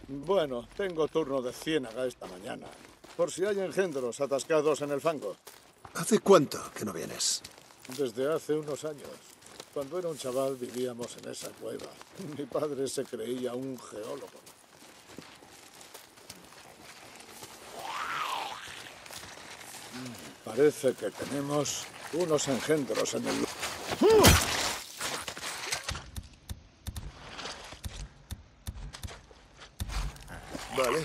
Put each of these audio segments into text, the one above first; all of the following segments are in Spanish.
Bueno, tengo turno de ciénaga esta mañana. Por si hay engendros atascados en el fango. ¿Hace cuánto que no vienes? Desde hace unos años. Cuando era un chaval vivíamos en esa cueva. Mi padre se creía un geólogo. Parece que tenemos unos engendros en el... Vale,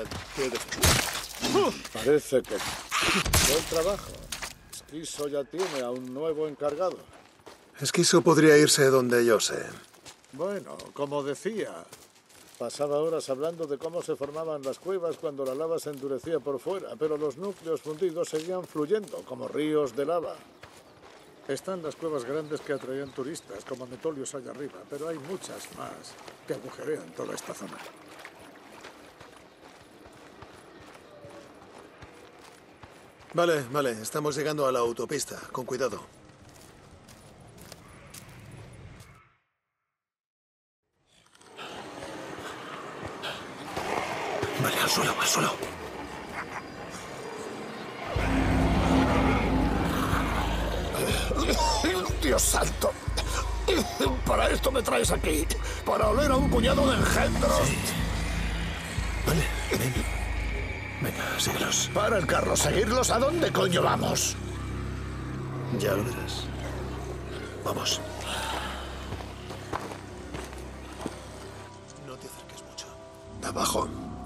Parece que... Buen trabajo. Esquizo ya tiene a un nuevo encargado. Esquizo podría irse donde yo sé. Bueno, como decía, pasaba horas hablando de cómo se formaban las cuevas cuando la lava se endurecía por fuera, pero los núcleos fundidos seguían fluyendo como ríos de lava. Están las cuevas grandes que atraían turistas, como Metolius allá arriba, pero hay muchas más que agujerean toda esta zona. Vale, estamos llegando a la autopista. Con cuidado. Vale, al suelo, al suelo. ¡Dios santo! Para esto me traes aquí, para oler a un puñado de engendros. Sí. Vale, ven. Venga, síguelos. Para el carro, ¿seguirlos? ¿A dónde coño vamos? Ya lo verás. Vamos. No te acerques mucho. Abajo.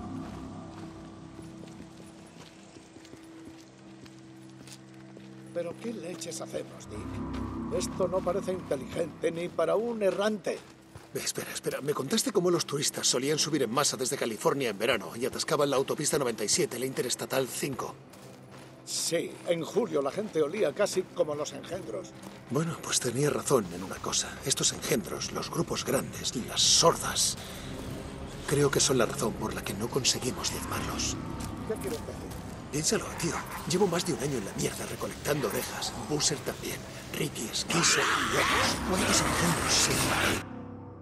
¿Pero qué leches hacemos, Dick? Esto no parece inteligente ni para un errante. Espera. Me contaste cómo los turistas solían subir en masa desde California en verano y atascaban la autopista 97, la Interestatal 5. Sí, en julio la gente olía casi como los engendros. Bueno, pues tenía razón en una cosa. Estos engendros, los grupos grandes, las sordas, creo que son la razón por la que no conseguimos diezmarlos. ¿Qué quieres decir? Piénsalo, tío. Llevo más de un año en la mierda recolectando orejas. Busser también. Ricky, Esquizo y otros. ¿Cuántos engendros se van?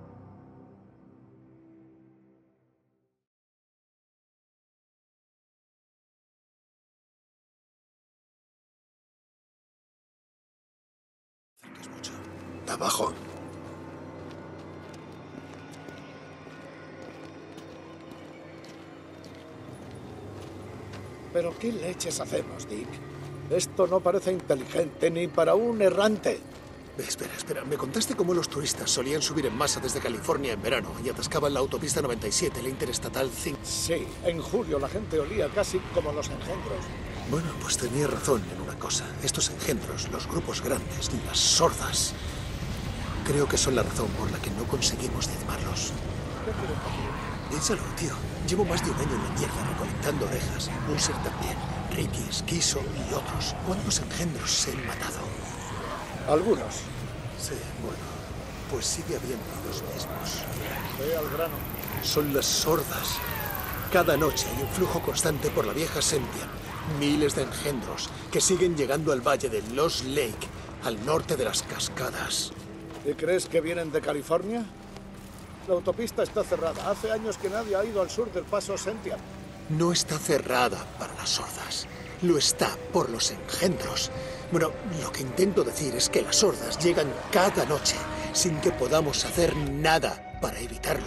Mucho. Abajo. ¿Pero qué leches hacemos, Dick? Esto no parece inteligente ni para un errante. Espera. Me contaste cómo los turistas solían subir en masa desde California en verano y atascaban la autopista 97, la Interestatal 5. Sí, en julio la gente olía casi como los engendros. Bueno, pues tenía razón en una cosa. Estos engendros, los grupos grandes, las sordas, creo que son la razón por la que no conseguimos diezmarlos. ¿Qué quieres decir? Piénsalo, tío. Llevo más de un año en la mierda recolectando orejas. Busser también. Ricky, Esquizo y otros. ¿Cuántos engendros se han matado? Algunos. Sí, bueno. Pues sigue habiendo los mismos. Ve al grano. Son las sordas. Cada noche hay un flujo constante por la vieja Sentian. Miles de engendros que siguen llegando al valle de Lost Lake, al norte de las cascadas. ¿Y crees que vienen de California? La autopista está cerrada. Hace años que nadie ha ido al sur del paso Sentian. No está cerrada para las sordas. Lo está por los engendros. Bueno, lo que intento decir es que las sordas llegan cada noche sin que podamos hacer nada para evitarlo.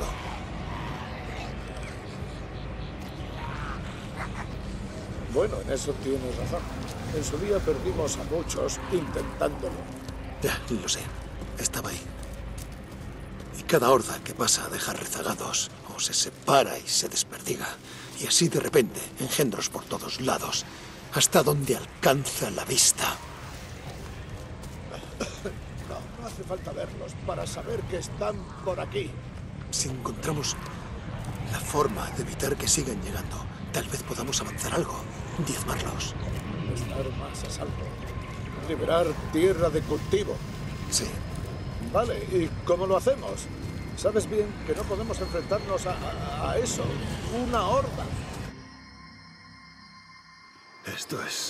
Bueno, en eso tienes razón. En su día perdimos a muchos intentándolo. Ya, lo sé. Estaba ahí. Y cada horda que pasa deja rezagados, o se separa y se desperdiga. Y así de repente, engendros por todos lados, hasta donde alcanza la vista. No hace falta verlos para saber que están por aquí. Si encontramos la forma de evitar que sigan llegando, tal vez podamos avanzar algo, diezmarlos. Estar más a salvo. Liberar tierra de cultivo. Sí. Vale, ¿y cómo lo hacemos? Sabes bien que no podemos enfrentarnos a eso. Una horda. Esto es...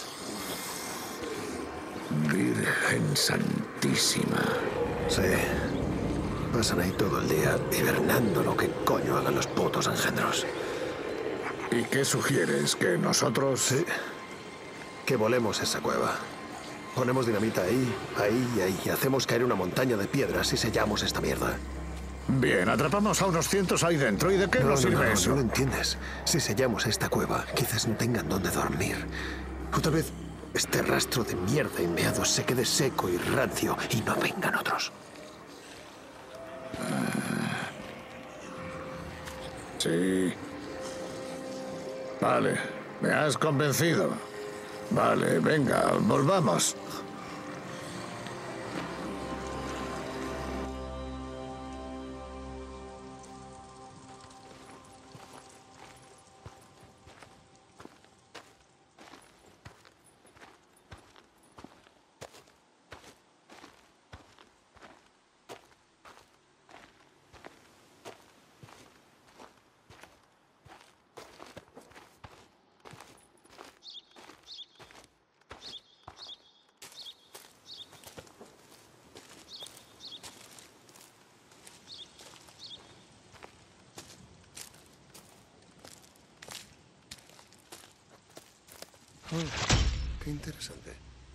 Virgen Santísima. Sí. Pasan ahí todo el día hibernando lo que coño hagan los putos engendros. ¿Y qué sugieres? ¿Que nosotros...? Sí. Que volemos esa cueva. Ponemos dinamita ahí, ahí y ahí. Hacemos caer una montaña de piedras y sellamos esta mierda. Bien, atrapamos a unos cientos ahí dentro. ¿Y de qué nos sirve eso? No lo entiendes. Si sellamos esta cueva, quizás no tengan dónde dormir. O tal vez este rastro de mierda y meados se quede seco y rancio y no vengan otros. Sí. Vale, me has convencido. Vale, venga, volvamos. Qué interesante.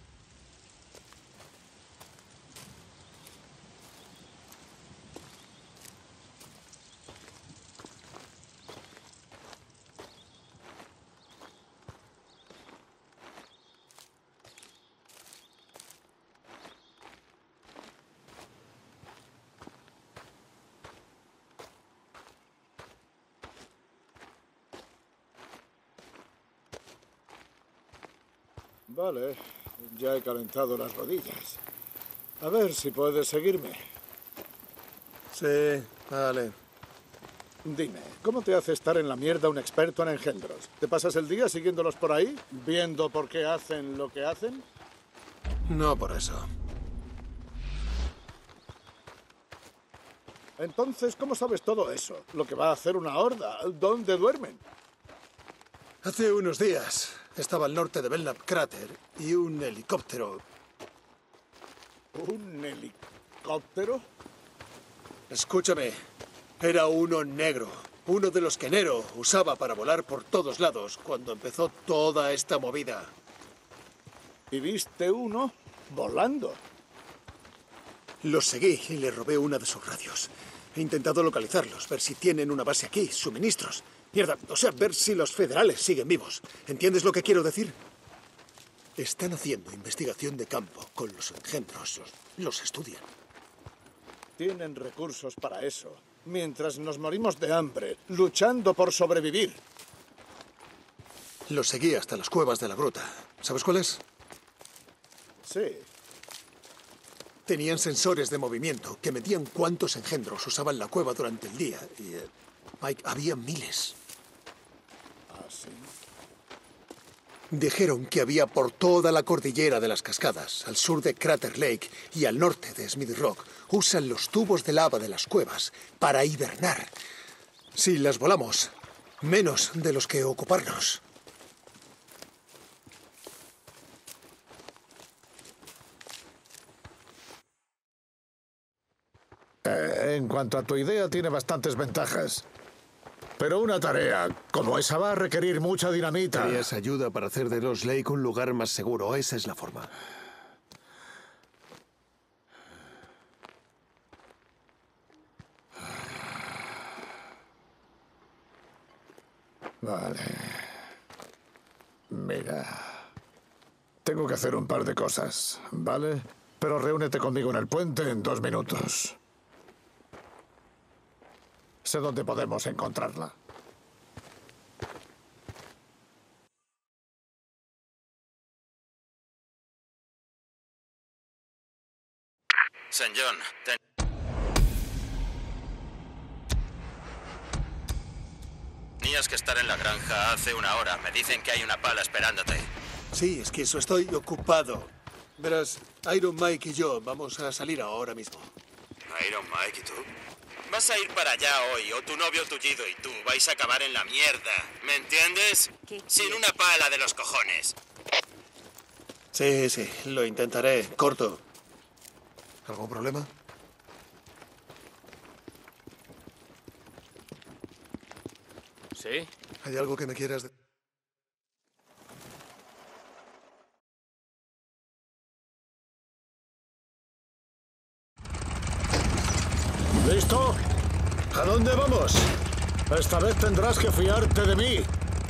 Vale, ya he calentado las rodillas. A ver si puedes seguirme. Sí, vale. Dime, ¿cómo te hace estar en la mierda un experto en engendros? ¿Te pasas el día siguiéndolos por ahí? ¿Viendo por qué hacen lo que hacen? No por eso. Entonces, ¿cómo sabes todo eso? Lo que va a hacer una horda. ¿Dónde duermen? Hace unos días estaba al norte de Belknap Crater y un helicóptero. ¿Un helicóptero? Escúchame, era uno negro. Uno de los que Nero usaba para volar por todos lados cuando empezó toda esta movida. ¿Y viste uno volando? Los seguí y le robé una de sus radios. He intentado localizarlos, ver si tienen una base aquí, suministros. Mierda, o sea, ver si los federales siguen vivos. ¿Entiendes lo que quiero decir? Están haciendo investigación de campo con los engendros. Los estudian. Tienen recursos para eso. Mientras nos morimos de hambre, luchando por sobrevivir. Los seguí hasta las cuevas de la gruta. ¿Sabes cuáles? Sí. Tenían sensores de movimiento que medían cuántos engendros usaban la cueva durante el día. Y, Mike, había miles. ¿Ah, sí? Dijeron que había por toda la cordillera de las cascadas, al sur de Crater Lake y al norte de Smith Rock. Usan los tubos de lava de las cuevas para hibernar. Si las volamos, menos de los que ocuparnos. En cuanto a tu idea, tiene bastantes ventajas. Pero una tarea como esa va a requerir mucha dinamita. Querías ayuda para hacer de Lost Lake un lugar más seguro. Esa es la forma. Vale. Mira. Tengo que hacer un par de cosas, ¿vale? Pero reúnete conmigo en el puente en 2 minutos. Sé dónde podemos encontrarla. St. John, tenías que estar en la granja hace una hora. Me dicen que hay una pala esperándote. Sí, es que eso estoy ocupado. Verás, Iron Mike y yo vamos a salir ahora mismo. Iron Mike y tú. Vas a ir para allá hoy, o tu novio tullido y tú vais a acabar en la mierda. ¿Me entiendes? Sin una pala de los cojones. Sí, sí, lo intentaré. Corto. ¿Algún problema? ¿Sí? ¿Hay algo que me quieras decir? ¿Listo? ¿A dónde vamos? Esta vez tendrás que fiarte de mí.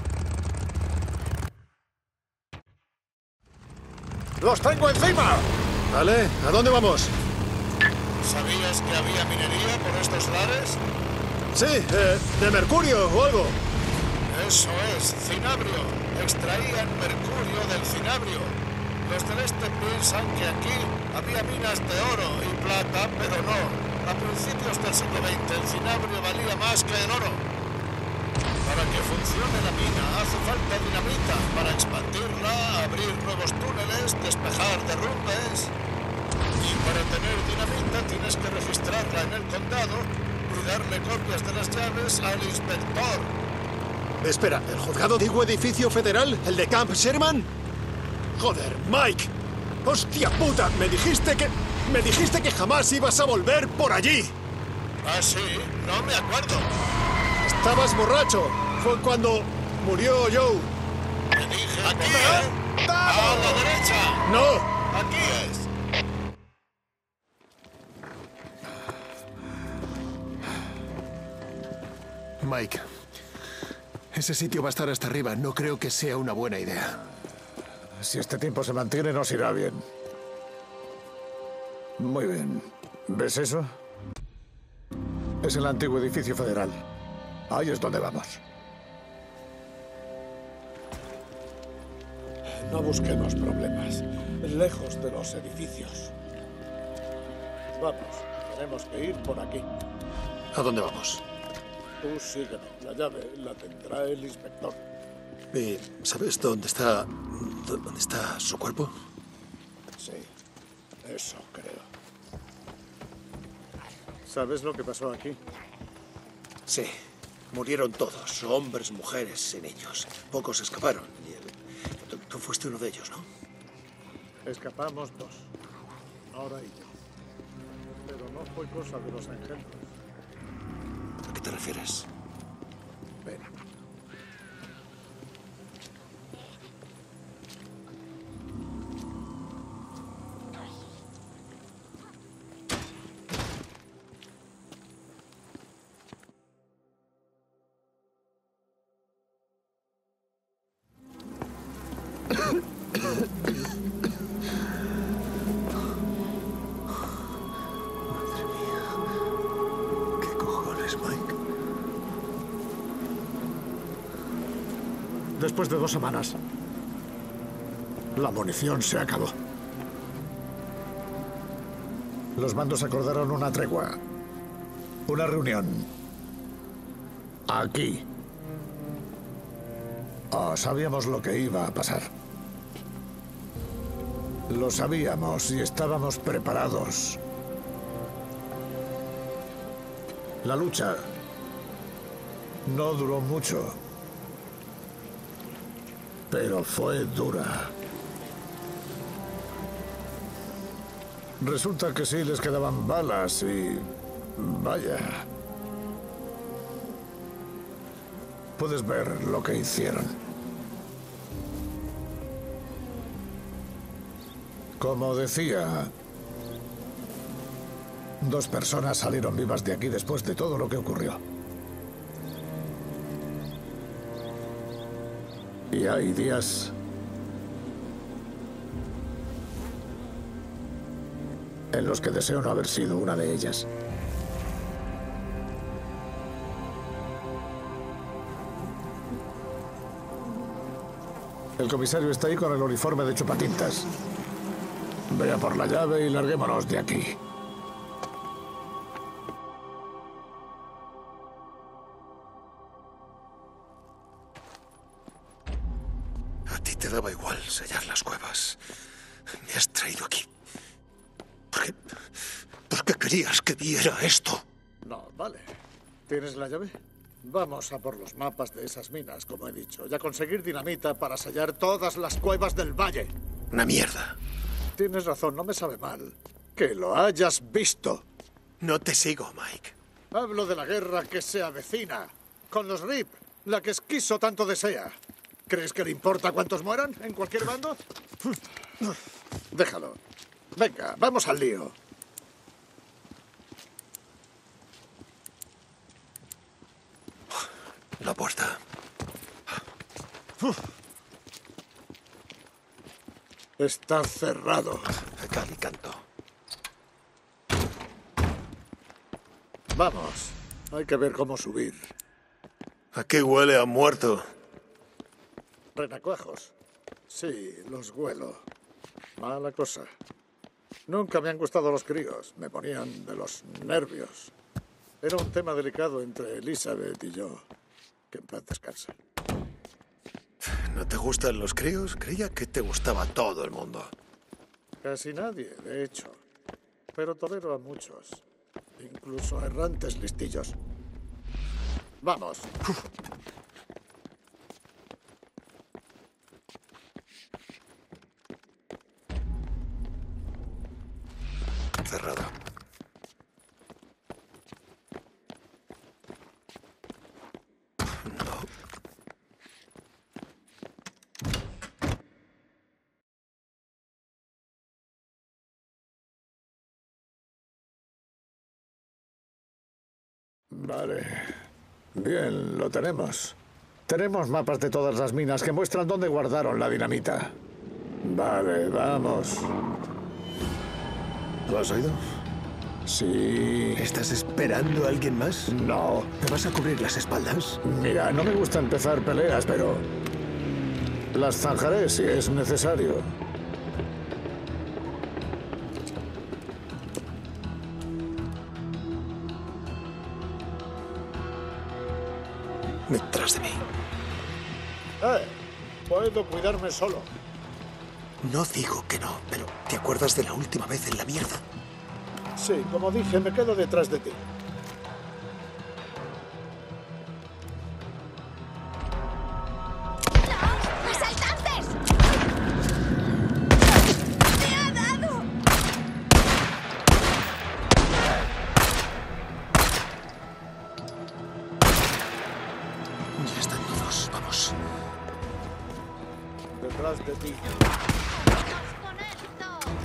¡Los tengo encima! Vale, ¿a dónde vamos? ¿Sabías que había minería por estos lares? Sí, de mercurio o algo. Eso es, cinabrio. Extraían mercurio del cinabrio. Los del este piensan que aquí había minas de oro y plata, pero no. A principios del siglo XX el cinabrio valía más que el oro. Para que funcione la mina hace falta dinamita para expandirla, abrir nuevos túneles, despejar derrumbes. Y para tener dinamita tienes que registrarla en el condado y darle copias de las llaves al inspector. Espera, ¿el juzgado antiguo edificio federal? ¿El de Camp Sherman? Joder, Mike. ¡Hostia puta! Me dijiste que jamás ibas a volver por allí. ¿Ah, sí? No me acuerdo. Estabas borracho. Fue cuando murió Joe. Te dije aquí, ¡a la derecha! ¡No! ¡Aquí es! Mike, ese sitio va a estar hasta arriba. No creo que sea una buena idea. Si este tiempo se mantiene, nos irá bien. Muy bien. ¿Ves eso? Es el antiguo edificio federal. Ahí es donde vamos. No busquemos problemas. Lejos de los edificios. Vamos, tenemos que ir por aquí. ¿A dónde vamos? Tú sígueme. La llave la tendrá el inspector. ¿Y sabes dónde está su cuerpo? Sí, eso creo. ¿Sabes lo que pasó aquí? Sí. Murieron todos, hombres, mujeres y niños. Pocos escaparon. Tú fuiste uno de ellos, ¿no? Escapamos dos. Ahora y yo. Pero no fue cosa de los engendros. ¿A qué te refieres? Ven. ¿Qué cojones, Mike? Después de 2 semanas, la munición se acabó. Los bandos acordaron una tregua. Una reunión. Aquí. Sabíamos lo que iba a pasar. Lo sabíamos y estábamos preparados. La lucha no duró mucho, pero fue dura. Resulta que sí les quedaban balas y... vaya. Puedes ver lo que hicieron. Como decía, 2 personas salieron vivas de aquí después de todo lo que ocurrió. Y hay días en los que deseo no haber sido una de ellas. El comisario está ahí con el uniforme de chupatintas. Vea por la llave y larguémonos de aquí. A ti te daba igual sellar las cuevas. Me has traído aquí. ¿Por qué querías que viera esto? No, vale. ¿Tienes la llave? Vamos a por los mapas de esas minas, como he dicho, y a conseguir dinamita para sellar todas las cuevas del valle. Una mierda. Tienes razón, no me sabe mal que lo hayas visto. No te sigo, Mike. Hablo de la guerra que se avecina con los Rip La que Esquizo tanto desea. ¿Crees que le importa cuántos mueran en cualquier bando? Déjalo. Venga, vamos al lío. La puerta. Está cerrado. Cal y canto. Vamos. Hay que ver cómo subir. Aquí huele a muerto. Renacuajos. Sí, los huelo. Mala cosa. Nunca me han gustado los críos. Me ponían de los nervios. Era un tema delicado entre Elizabeth y yo. Que en paz descanse. ¿No te gustan los críos? Creía que te gustaba todo el mundo. Casi nadie, de hecho. Pero tolero a muchos. Incluso a errantes listillos. Vamos. Cerrado. No. Vale. Bien, lo tenemos. Tenemos mapas de todas las minas que muestran dónde guardaron la dinamita. Vale, vamos. ¿Lo has oído? Sí. ¿Estás esperando a alguien más? No. ¿Te vas a cubrir las espaldas? Mira, no me gusta empezar peleas, pero las zanjaré si es necesario. Detrás de mí. Puedo cuidarme solo. No digo que no, pero ¿te acuerdas de la última vez en la mierda? Sí, como dije, me quedo detrás de ti. ¡Asaltantes! ¡Me ha dado! Ya están todos. Vamos. Detrás de ti. ¡Vamos con esto!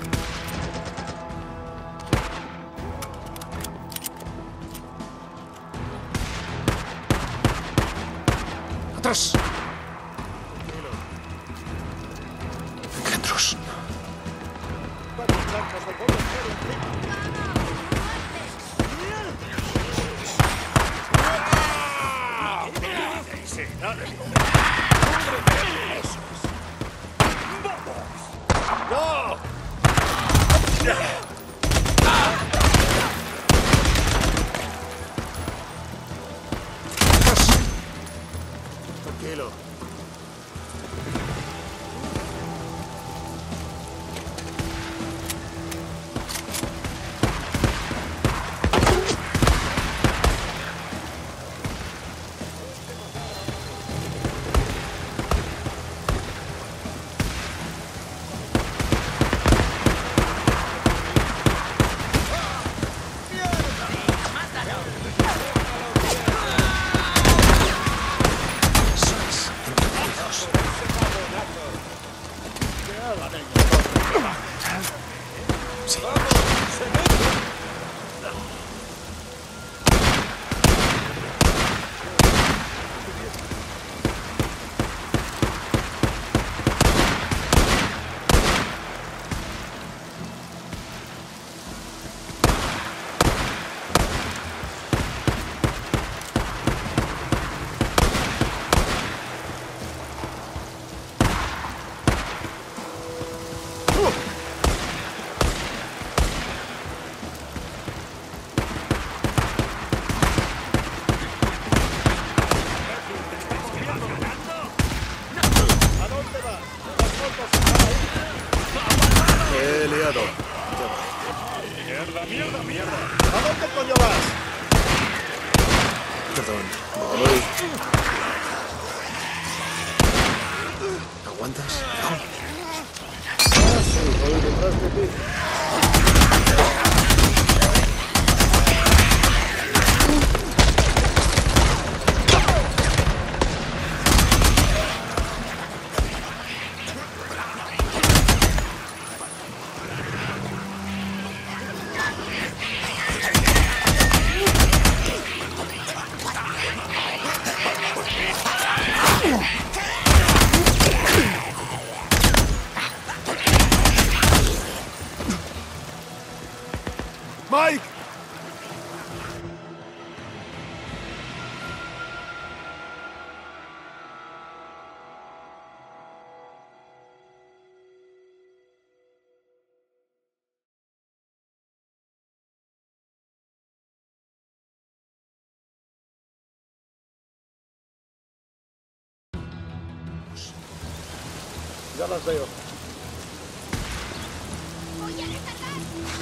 ¡Atrás! Engendros. Tranquilo. Eso es. Entretenidos. Sí. He liado. ¿A dónde coño vas? Perdón. Voy. ¿Aguantas? No. Sí, voy detrás de ti. Ya las veo. Voy a recargar.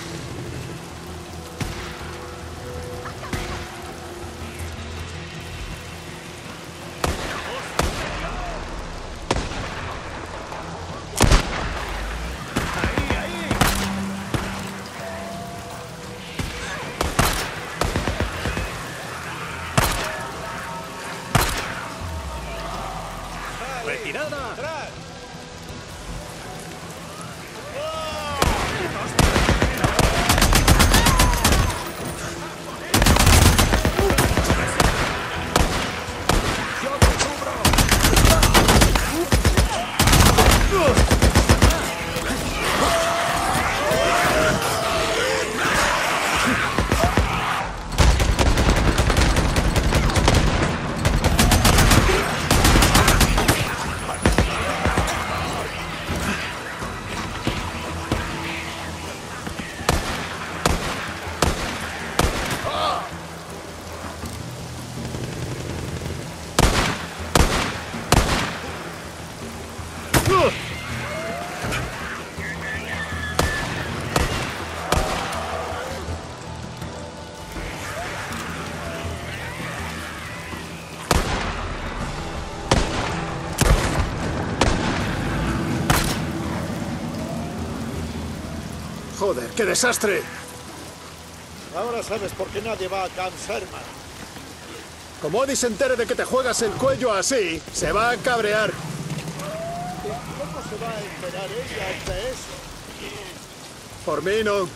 ¡Retirada! ¡Joder, qué desastre! Ahora sabes por qué nadie va a Camp Sherman. Como Odie se entere de que te juegas el cuello así, se va a cabrear. ¿Cómo se va a enterar ella de eso? Por mí no.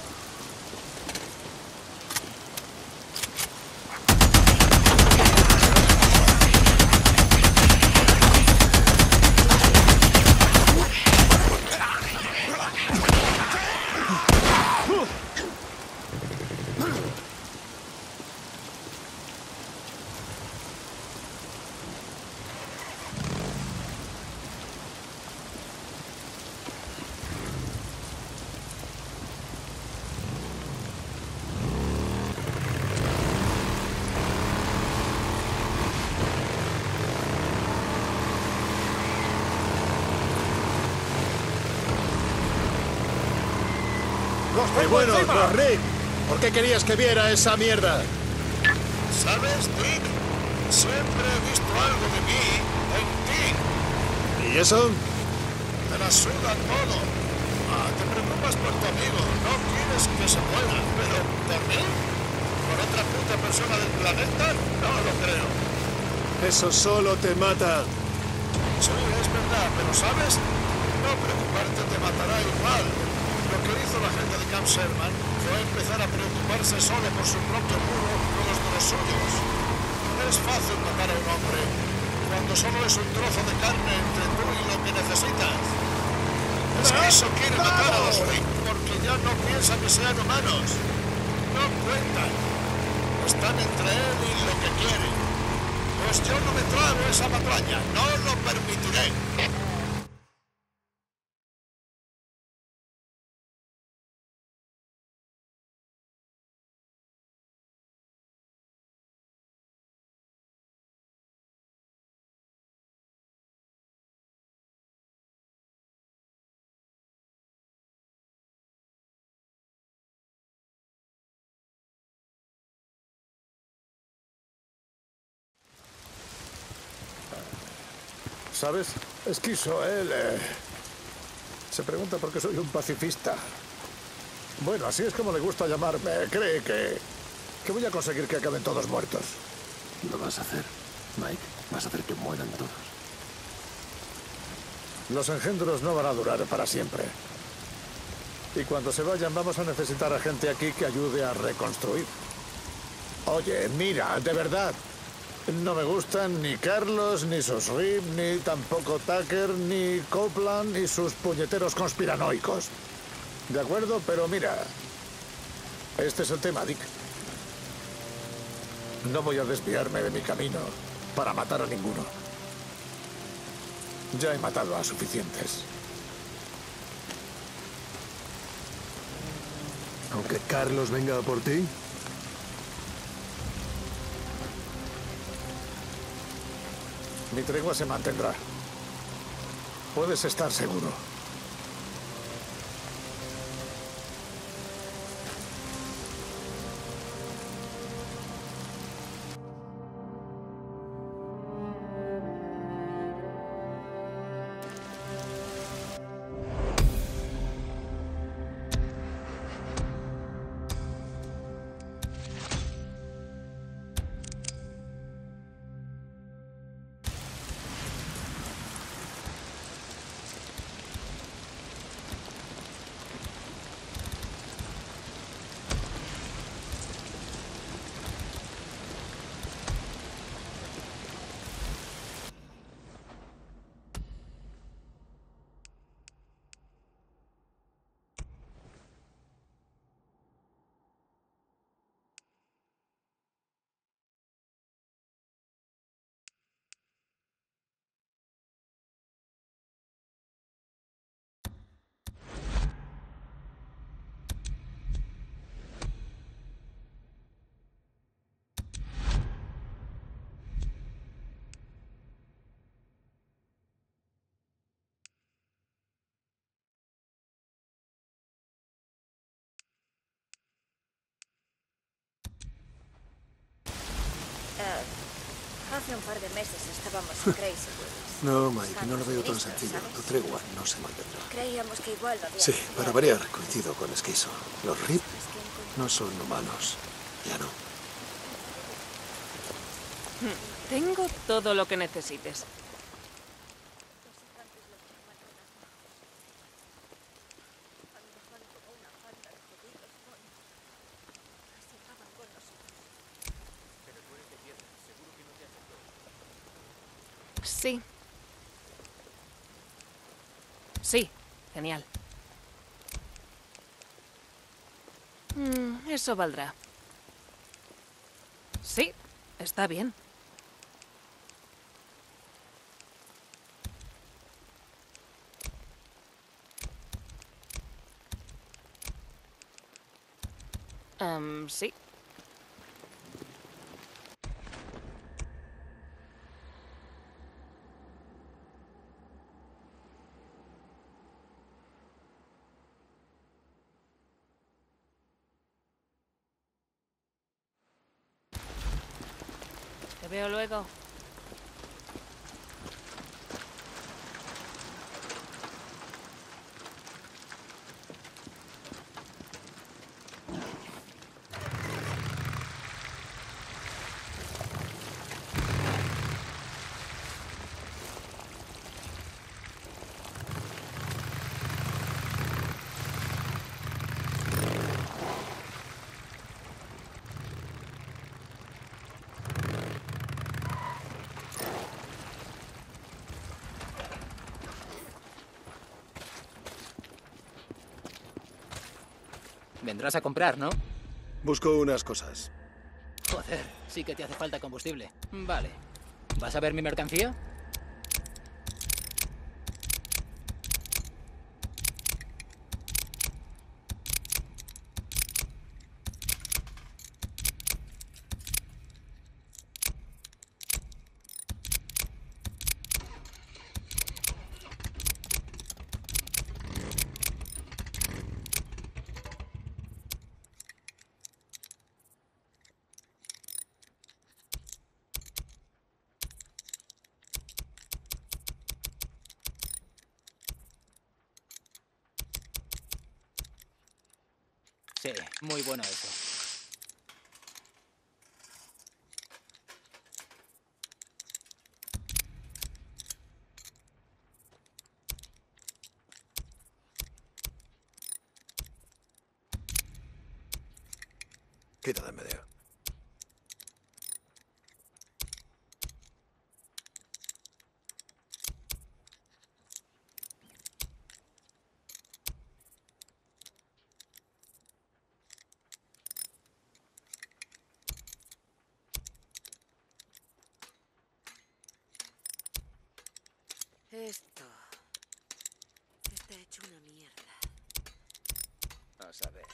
¡Y bueno, Rick! ¿Por qué querías que viera esa mierda? ¿Sabes, Dick? Siempre he visto algo de mí en ti. ¿Y eso? Te la suda todo. Te preocupas por tu amigo. No quieres que se muera. Pero, ¿por mí? ¿Por otra puta persona del planeta? No lo creo. Eso solo te mata. Sí, es verdad. Pero, ¿sabes? No preocuparte te matará igual. Lo que hizo la gente de Camp Sherman fue empezar a preocuparse solo por su propio muro y los de los suyos. Es fácil matar a un hombre cuando solo es un trozo de carne entre tú y lo que necesitas. Es que eso quiere matar a los Rick porque ya no piensa que sean humanos. No cuentan. Están entre él y lo que quiere. Pues yo no me trago esa patraña. No lo permitiré. ¿Sabes? Esquizo, él se pregunta por qué soy un pacifista. Bueno, así es como le gusta llamarme. Cree que voy a conseguir que acaben todos muertos. Lo vas a hacer, Mike. Vas a hacer que mueran todos. Los engendros no van a durar para siempre. Y cuando se vayan vamos a necesitar a gente aquí que ayude a reconstruir. Oye, mira, de verdad. No me gustan ni Carlos, ni sus Rip, ni tampoco Tucker, ni Copeland, ni sus puñeteros conspiranoicos. ¿De acuerdo? Pero mira, este es el tema, Dick. No voy a desviarme de mi camino para matar a ninguno. Ya he matado a suficientes. Aunque Carlos venga por ti. Mi tregua se mantendrá. Puedes estar seguro. Hace un par de meses estábamos en Crazy Woods. No, Mike, no lo veo tan Buscando sencillo. suministros, Tu tregua no se mantendrá. ¿sabes? Creíamos que igual lo había Sí, cambiado. para variar, coincido con Esquizo. Los Rip Es que encontré- no son humanos. Ya no. Tengo todo lo que necesites. Sí. Sí, genial. Eso valdrá. Sí, está bien. Sí. Te veo luego. Vendrás a comprar, ¿no? Busco unas cosas. Joder, sí que te hace falta combustible. Vale. ¿Vas a ver mi mercancía? Sí, muy bueno eso. Quita de en medio. Esto está hecho una mierda. A saber.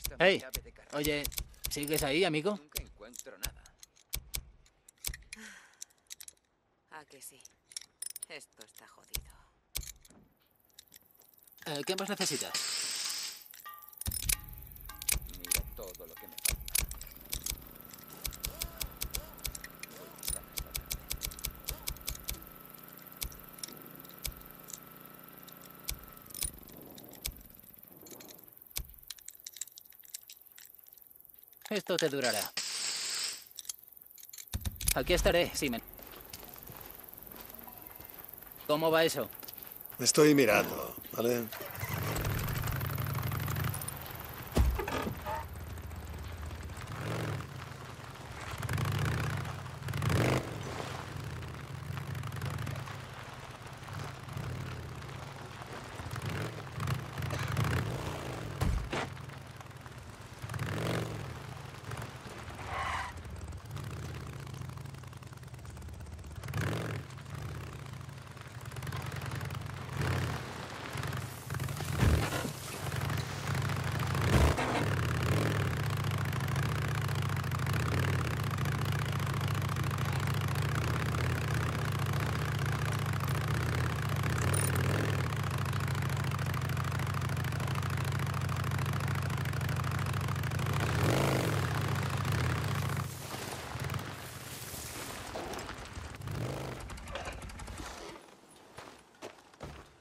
Hey, oye, ¿sigues ahí, amigo? Nunca encuentro nada. Ah, que sí. Esto está jodido. ¿Qué más necesitas? Mira todo lo que me falta. Voy a buscar esta tarde. Esto te durará. Aquí estaré, Simen. ¿Cómo va eso? Estoy mirando, ¿vale?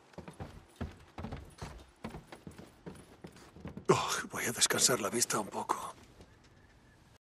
Oh, voy a descansar la vista un poco.